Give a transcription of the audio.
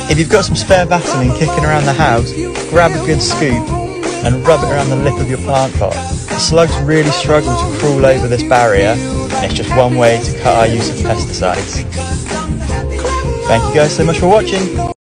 If you've got some spare Vaseline kicking around the house, grab a good scoop and rub it around the lip of your plant pot. The slugs really struggle to crawl over this barrier, and it's just one way to cut our use of pesticides. Thank you guys so much for watching.